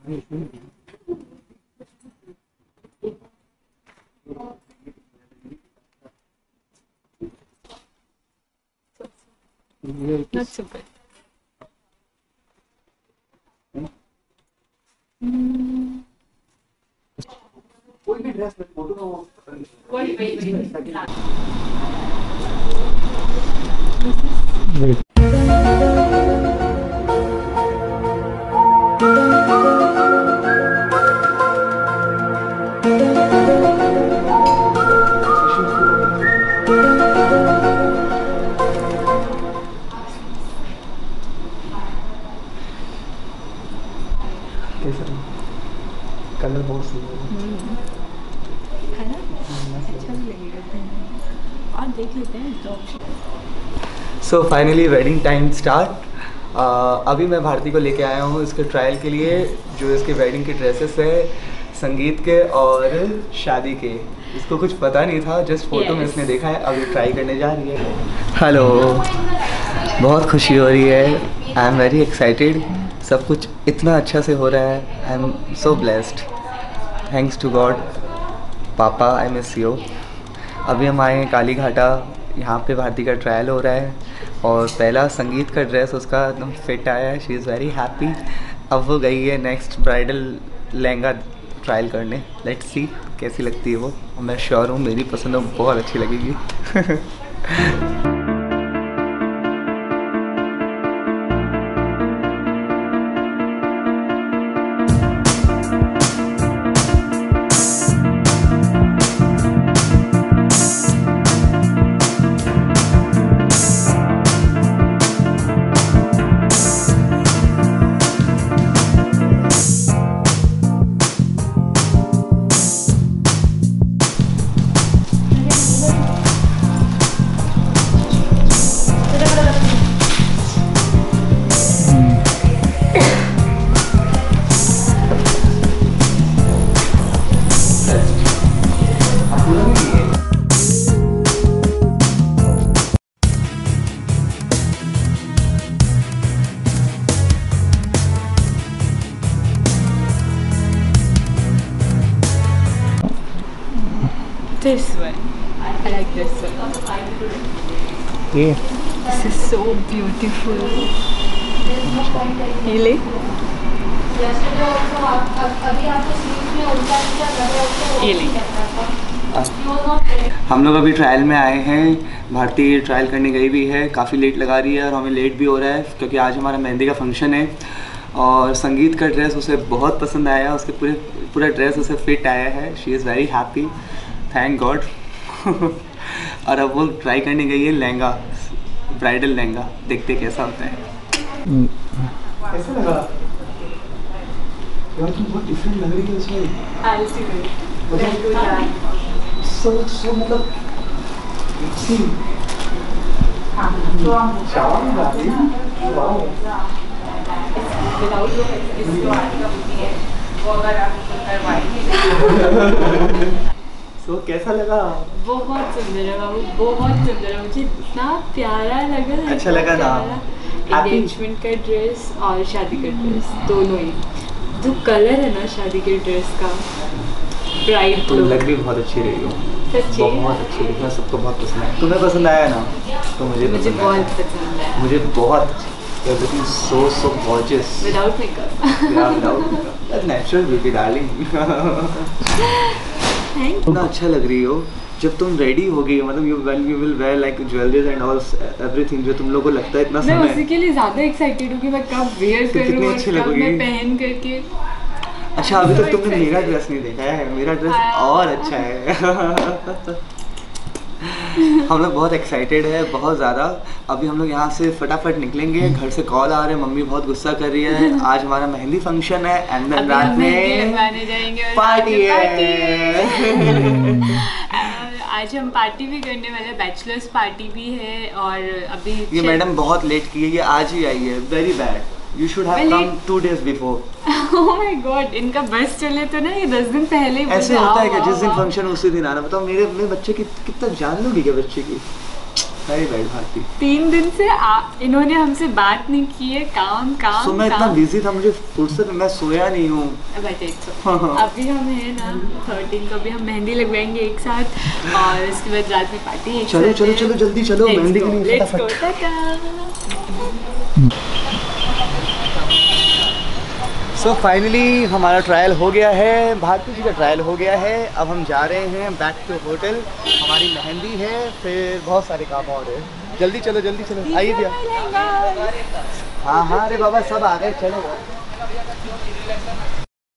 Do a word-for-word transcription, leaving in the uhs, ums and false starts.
Not so bad. Mm. कोई भी dress में फोटो ना हो कोई कलर बहुत सुंदर है ना, अच्छा भी लगेगा और देख लेते हैं तो। So finally wedding time start. अभी मैं भारती को लेके आया हूँ इसके ट्रायल के लिए, जो इसके वेडिंग के ड्रेसेस है संगीत के और शादी के। इसको कुछ पता नहीं था, जस्ट फोटो yes. में इसने देखा है, अभी ट्राई करने जा रही है। हेलो, बहुत खुशी हो रही है, आई एम वेरी एक्साइटेड। सब कुछ इतना अच्छा से हो रहा है, I am so blessed, thanks to God. पापा आई मिस यू। अभी हम आए हैं काली घाटा, यहाँ पे भारती का ट्रायल हो रहा है और पहला संगीत का ड्रेस उसका एकदम फिट आया है, शी इज़ वेरी हैप्पी। अब वो गई है नेक्स्ट ब्राइडल लहंगा ट्रायल करने, लेट्स सी कैसी लगती है वो। मैं श्योर हूँ मेरी पसंद बहुत अच्छी लगेगी। This one, I like this one. Yeah. This is so beautiful. Really? Really? हम लोग अभी ट्रायल में आए हैं, भारती ट्रायल करने गई भी है, काफ़ी लेट लगा रही है और हमें लेट भी हो रहा है क्योंकि आज हमारा मेहंदी का फंक्शन है। और संगीत का ड्रेस उसे बहुत पसंद आया, उसके पूरे पूरा ड्रेस उसे फिट आया है, she is very happy, thank God. और अब वो ट्राई करने गई है लहंगा, ब्राइडल लहंगा, देखते कैसा होता है। कैसा लगा यार, तुम बहुत डिफरेंट लग रही है उसमें। सो सो मतलब सी सो so, कैसा लगा? बहुत सुंदर है बाबू, बहुत सुंदर है, मुझे इतना प्यारा लगा। अच्छा लगा ना? एंगेजमेंट का ड्रेस और शादी का ड्रेस दोनों ही, जो कलर है ना शादी के ड्रेस का, ब्राइट तुम लग भी बहुत अच्छी रही हो, सच्ची बहुत अच्छी रही है, सबको बहुत पसंद है। तुम्हें पसंद आया ना? तो मुझे मुझे बहुत पसंद है, मुझे बहुत everything so so gorgeous without makeup yeah without makeup that's natural beauty darling thank इतना अच्छा लग रही हो जब तुम रेडी होगी, मतलब you well you will wear like jewelleries and all everything, जो तुम लोगों को लगता है इतना समय। मैं उसी के लिए ज्यादा एक्साइटेड हूँ कि मैं कब वेयर करूँ और कब मैं पहन करके। अच्छा अभी तक तुमने मेरा ड्रेस नहीं देखा है, मेरा ड्रेस और अच्छा है। हम लोग बहुत एक्साइटेड है, बहुत ज़्यादा। अभी हम लोग यहाँ से फटाफट निकलेंगे, घर से कॉल आ रहे हैं, मम्मी बहुत गुस्सा कर रही है। आज हमारा मेहंदी फंक्शन है एंड देन रात में पार्टी है। आज हम पार्टी भी करने वाले, बैचलर्स पार्टी भी है। और अभी ये मैडम बहुत लेट की है, ये आज ही आई है, very bad, you should have come two days before. Oh my God, इनका बस चले तो ना ये दस दिन पहले ही ऐसे होता है कि जिस दिन फंक्शन उसी दिन आना। बताओ मेरे मेरे बच्चे की कितना जान लोगी क्या बच्चे की, वेरी बैड भारती। तीन दिन से आ, इन्होंने हमसे बात नहीं की है, काम काम so, मैं इतना बिजी था, मुझे फुर्सत, मैं सोया नहीं हूँ। अभी हम है ना थर्टीन को, अभी हम मेहंदी लगवाएंगे एक साथ और उसके बाद रात में पार्टी एक चलो साथ। चलो चलो जल्दी चलो मेहंदी के लिए फटाफट। सो फाइनली हमारा ट्रायल हो गया है, भारती जी का ट्रायल हो गया है। अब हम जा रहे हैं बैक टू होटल, हमारी मेहंदी है, फिर बहुत सारे काम और है। जल्दी चलो जल्दी चलो, आइए भैया। हाँ हाँ अरे बाबा सब आ गए, चलो।